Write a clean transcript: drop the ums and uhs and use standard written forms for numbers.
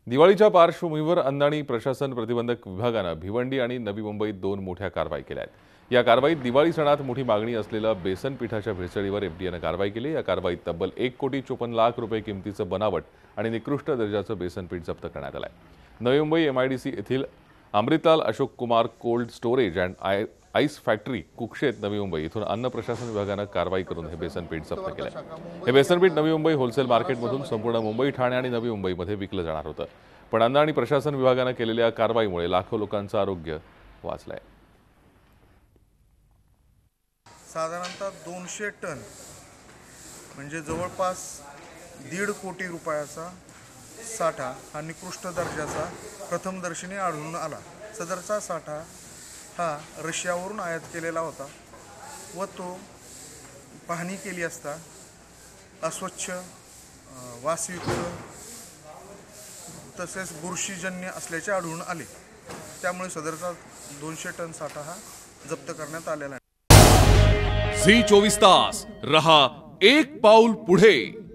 दिवाळीच्या पार्श्वभूमीवर अन्न आणि प्रशासन प्रतिबंधक विभागाने भिवंडी आणि नवी मुंबईत 2 मोठ्या कारवाई केल्या आहेत। या कारवाईत दिवाळी सणात मोठी मागणी असलेल्या बेसन पिठाच्या भेसळीवर एफडीएने कारवाई केली। या कारवाईत तब्बल 1,54,00,000 रुपये किमतीचं बनावट आणि निकृष्ट दर्जाचं बेसन पीठ जप्त करण्यात आलं आहे। नवी मुंबई एमआयडीसी येथील Amrutlal Ashok Kumar cold storage and ice factory कुक्षेत नवी मुंबई इथून अन्न प्रशासन विभागाने कारवाई करून हे बेसन पीठ जप्त केलं। हे बेसन पीठ नवी मुंबई होलसेल मार्केटमधून संपूर्ण मुंबई, ठाणे आणि नवी मुंबईमध्ये विकलं जाणार होतं। पण अन्न आणि प्रशासन विभागाने केलेल्या कारवाईमुळे लाखो लोकांचं आरोग्य वाचलंय। साधारणतः 200 टन म्हणजे जवळपास 1.5 कोटी रुपयाचा साठा हा निकृष्ट दर्जाचा प्रथमदर्शनी आढळून आला। सदरचा साठा हा रशियावरून आयात केलेला होता व तो पाहणी केली असता अस्वच्छ, वासयुक्त तसेच बुरशीजन्य असल्याचे आढळून आले। त्यामुळे सदरचा 200 टन साठा हा जप्त करण्यात आलेला आहे। झी 24 तास रहा एक पाऊल पुढे।